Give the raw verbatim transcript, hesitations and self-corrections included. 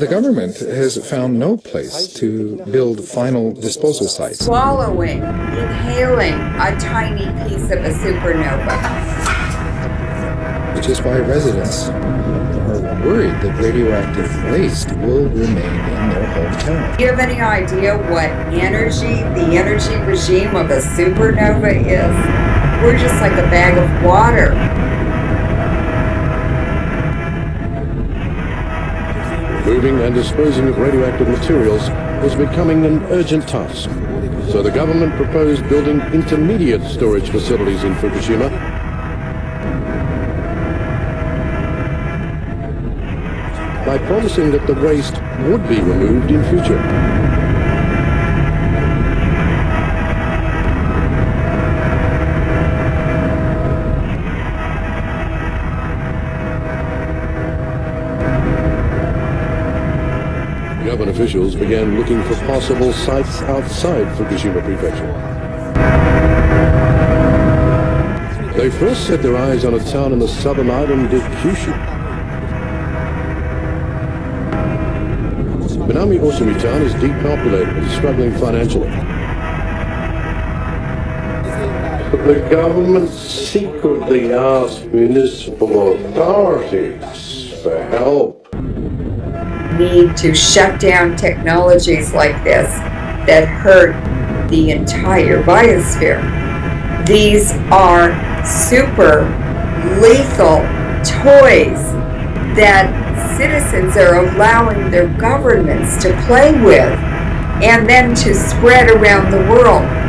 The government has found no place to build final disposal sites. Swallowing, inhaling a tiny piece of a supernova. Which is why residents are worried that radioactive waste will remain in their hometown. Do you have any idea what energy, the energy regime of a supernova is? We're just like a bag of water. Moving and disposing of radioactive materials was becoming an urgent task. So the government proposed building intermediate storage facilities in Fukushima. By promising that the waste would be removed in future. Government officials began looking for possible sites outside Fukushima Prefecture. They first set their eyes on a town in the southern island of Kyushu. Minami Osumi town is depopulated and struggling financially. The government secretly asked municipal authorities for help. Need to shut down technologies like this that hurt the entire biosphere. These are super lethal toys that citizens are allowing their governments to play with and then to spread around the world.